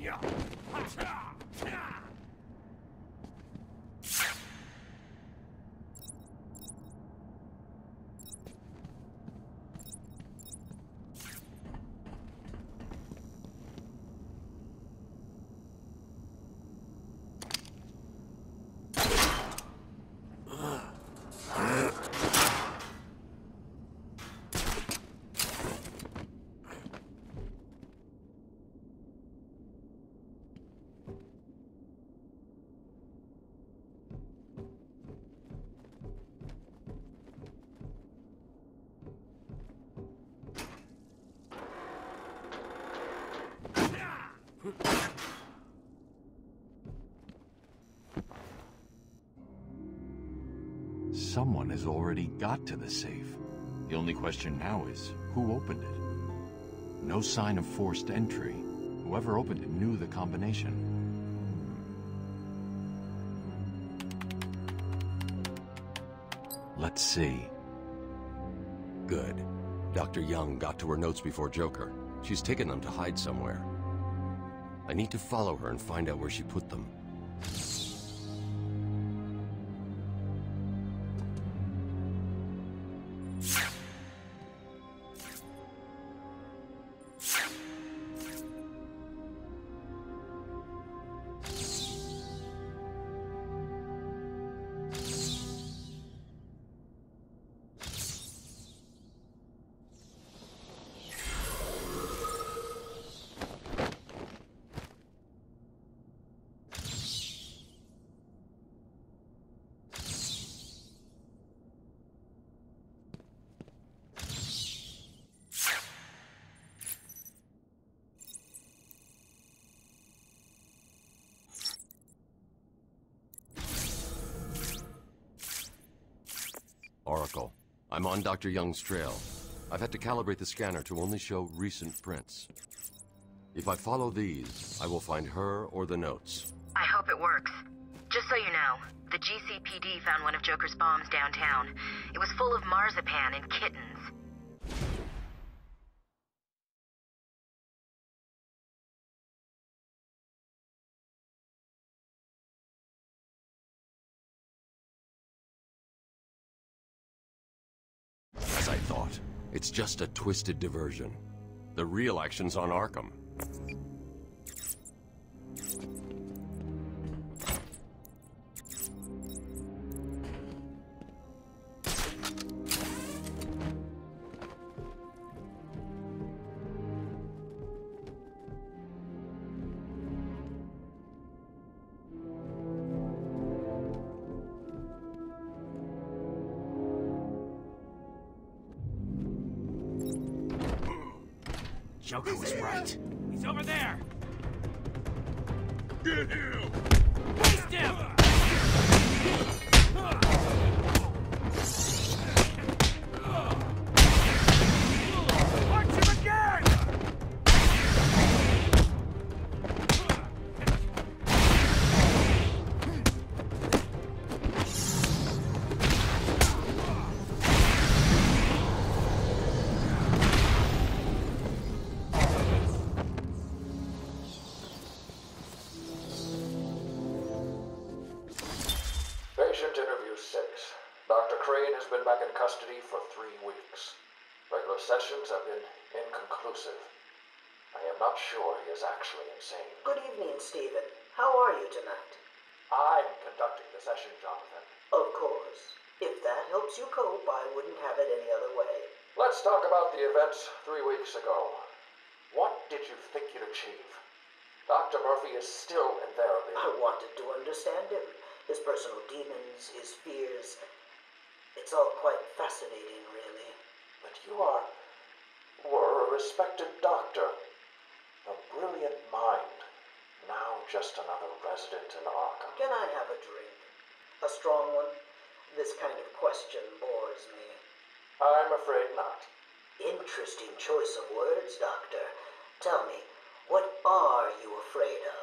Someone has already got to the safe. The only question now is, who opened it? No sign of forced entry. Whoever opened it knew the combination. Let's see. Good. Dr. Young got to her notes before Joker. She's taken them to hide somewhere. I need to follow her and find out where she put them. Oracle, I'm on Dr. Young's trail. I've had to calibrate the scanner to only show recent prints. If I follow these, I will find her or the notes. I hope it works. Just so you know, the GCPD found one of Joker's bombs downtown. It was full of marzipan and kittens. As I thought, it's just a twisted diversion. The real action's on Arkham. Joker was right. He's over there! Get him! Waste him! Watch him again! Patient interview 6. Dr. Crane has been back in custody for 3 weeks. Regular sessions have been inconclusive. I am not sure he is actually insane. Good evening, Stephen. How are you tonight? I'm conducting the session, Jonathan. Of course. If that helps you cope, I wouldn't have it any other way. Let's talk about the events 3 weeks ago. What did you think you'd achieve? Dr. Murphy is still in therapy. I wanted to understand him. His personal demons, his fears. It's all quite fascinating, really. But you were a respected doctor. A brilliant mind. Now just another resident in Arkham. Can I have a drink? A strong one? This kind of question bores me. I'm afraid not. Interesting choice of words, Doctor. Tell me, what are you afraid of?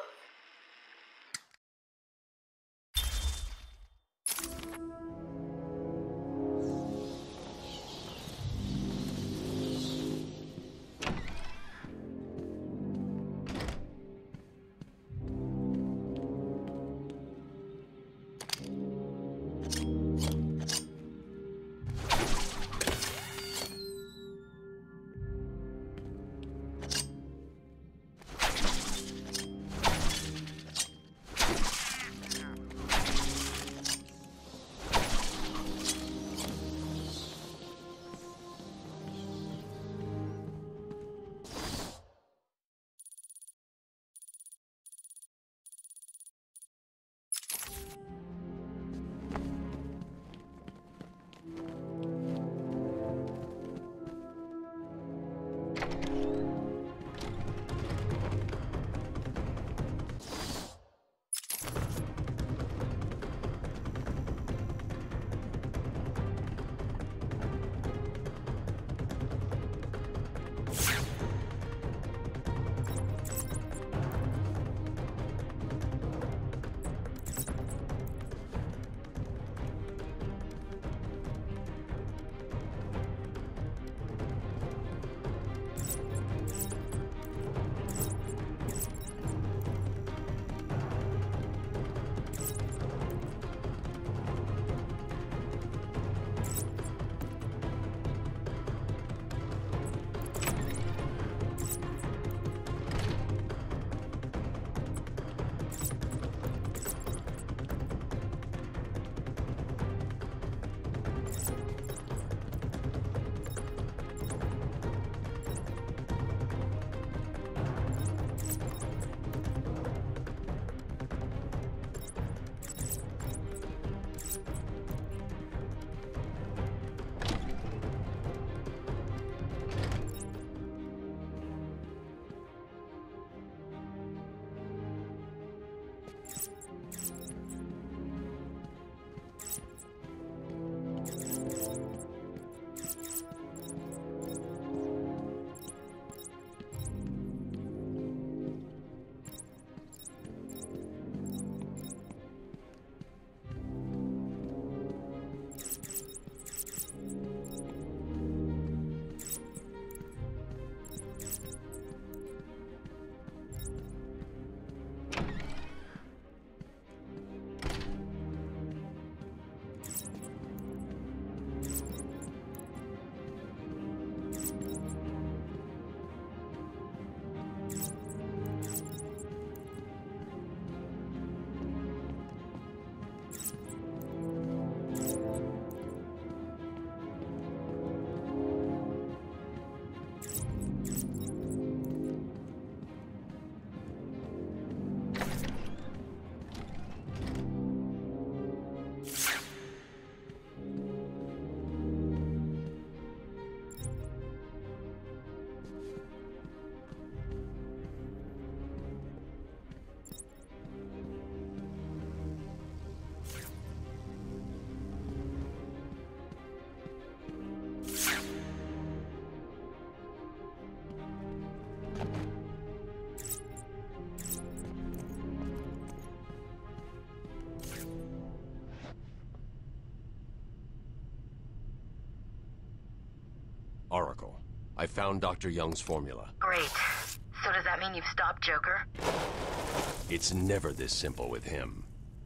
Oracle. I found Dr. Young's formula. Great. So does that mean you've stopped Joker? It's never this simple with him.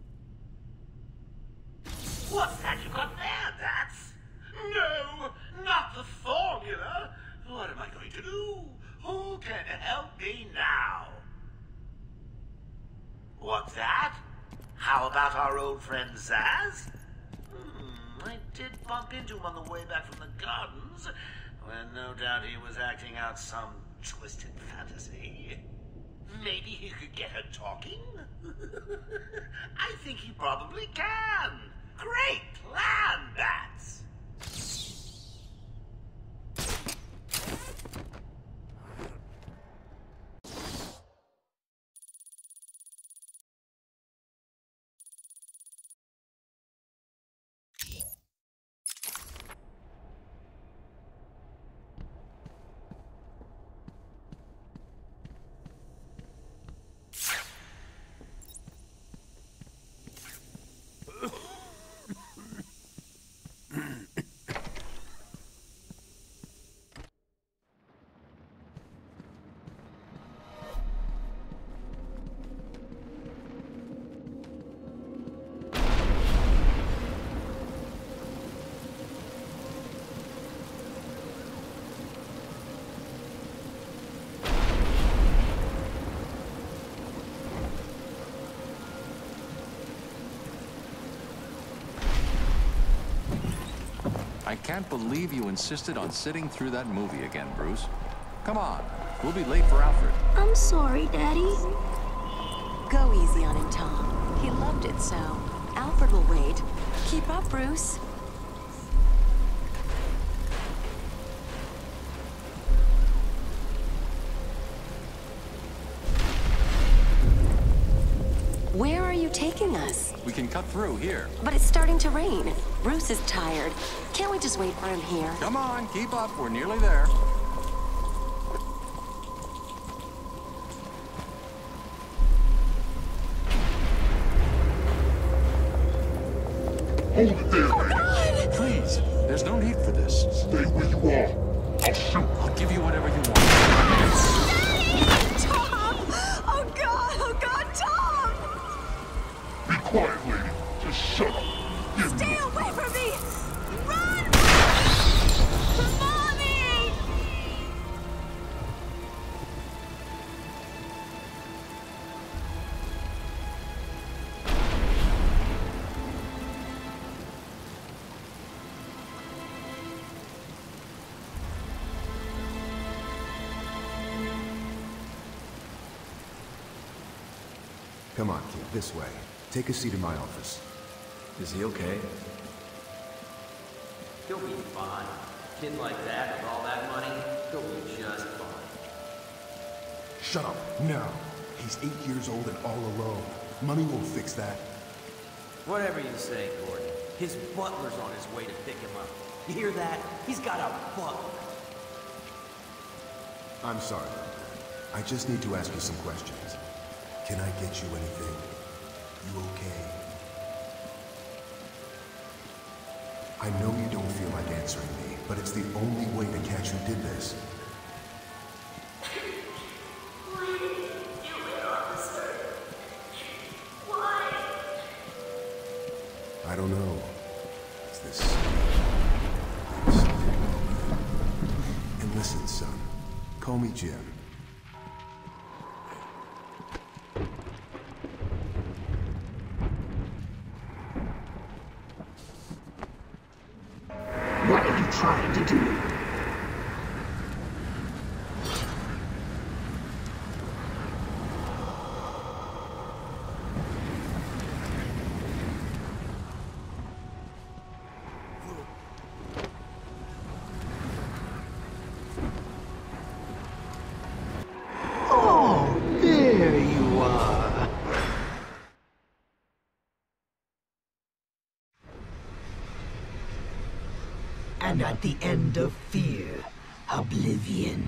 What's that you got there, Bats? No, not the formula. What am I going to do? Who can help me now? What's that? How about our old friend Zaz? I did bump into him on the way back from the gardens, when no doubt he was acting out some twisted fantasy. Maybe he could get her talking? I think he probably can. Great plan, Bats! I can't believe you insisted on sitting through that movie again, Bruce. Come on, we'll be late for Alfred. I'm sorry, Daddy. Go easy on him, Tom. He loved it so. Alfred will wait. Keep up, Bruce. Where are you taking us? We can cut through here. But it's starting to rain. Bruce is tired. Can't we just wait for him here? Come on, keep up. We're nearly there. Hold it there, man. Please, there's no need for this. Stay where you are. I'll shoot. I'll give you whatever you want. Tom! Oh, God! Oh, God, Tom! Be quiet, lady. Just shut up. Give Stay me away from me! Run! Mommy! Come on, kid, this way. Take a seat in my office. Is he okay? He'll be fine. Kid like that with all that money, he'll be just fine. Shut up, now. He's 8 years old and all alone. Money won't fix that. Whatever you say, Gordon. His butler's on his way to pick him up. You hear that? He's got a butler. I'm sorry. I just need to ask you some questions. Can I get you anything? You okay? I know you don't feel like answering me, but it's the only way to catch who did this. I don't know. It's this... And listen, son. Call me Jim. what are you trying to do? Oh, there you are. And at the end of fear, oblivion.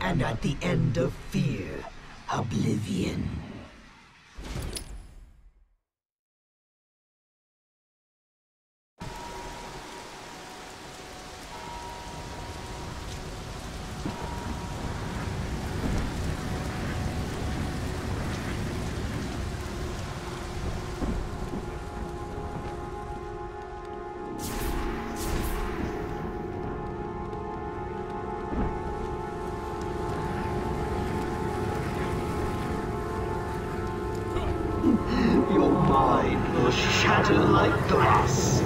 And at the end of fear, oblivion. Your mind will shatter like glass.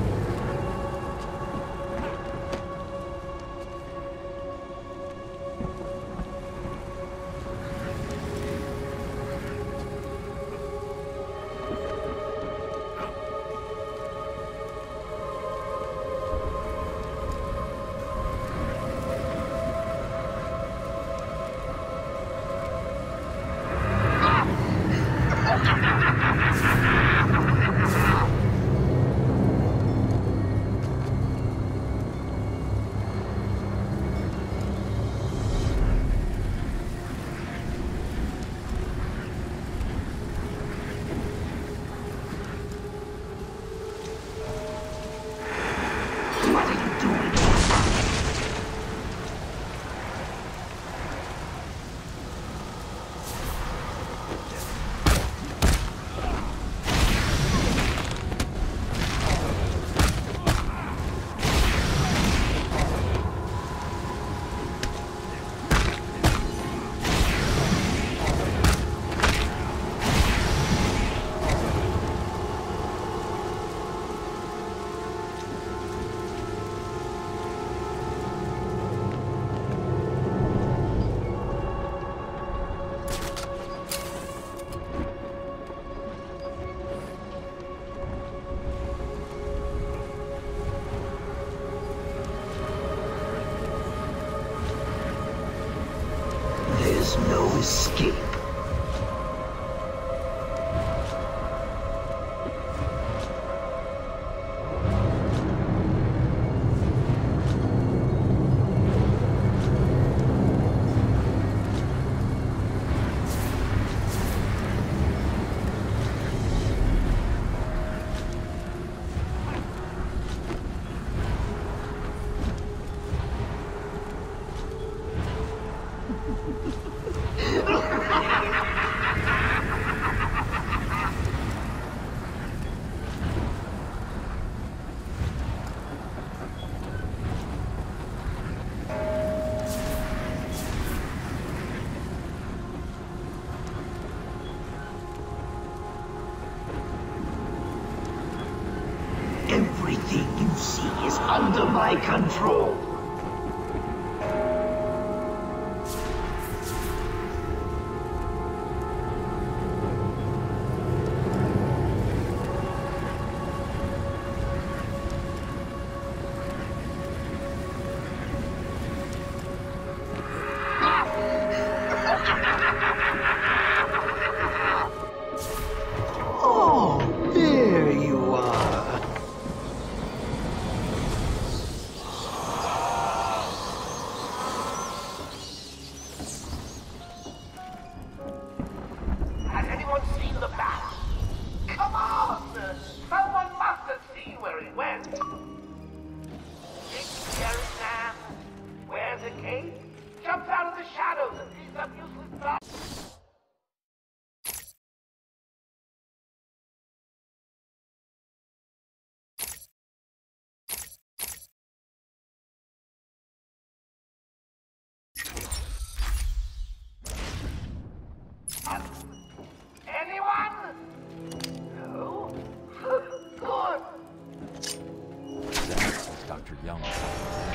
No escape. Everything you see is under my control. Oh, there you are. Has anyone seen the bat? Come on! Someone must have seen where it went. Big scary man wears a cape, jumps out of the shadows and sees some useless dog. Anyone? No? Good. That was Dr. Young.